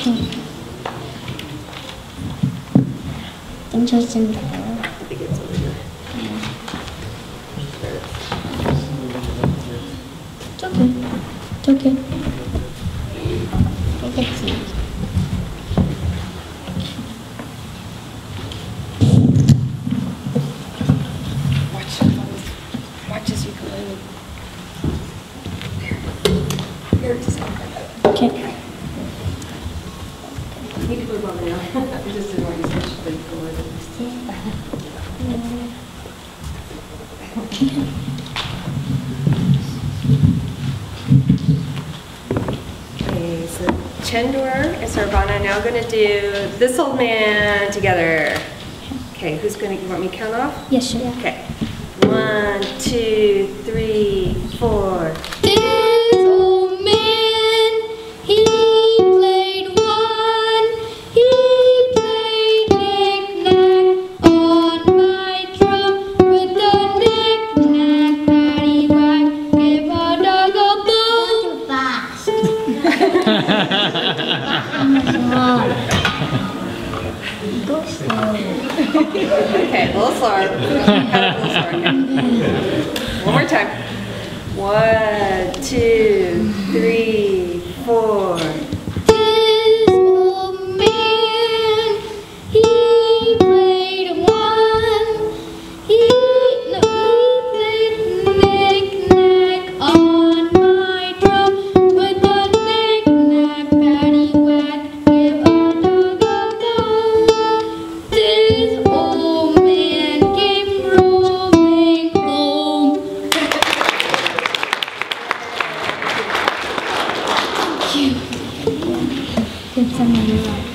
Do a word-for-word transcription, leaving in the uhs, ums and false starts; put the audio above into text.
Interesting. I think it's over here. It's okay. It's okay. I can see. Watch, watch as you go in. There. Here, just go. Okay. You can move over now. I just didn't want you to switch the forward. Okay, so Chendur and Sarvana now going to do This Old Man together. Okay, who's going to, you want me to count off? Yes, sure. Okay. One, two, three, four. This old man, he played one. He played knick-knack on my drum with the knick-knack, paddywhack, give a dog a bone. Too fast. Go slow. Okay, a little slower. Kind of a little slower. Okay. One more time. One, two, three, four. This old man, he played one. He, no, he played knick-knack on my drum with the knick-knack, paddywhack, give a dog a bone. This old man came rolling home. Thank you. Good song.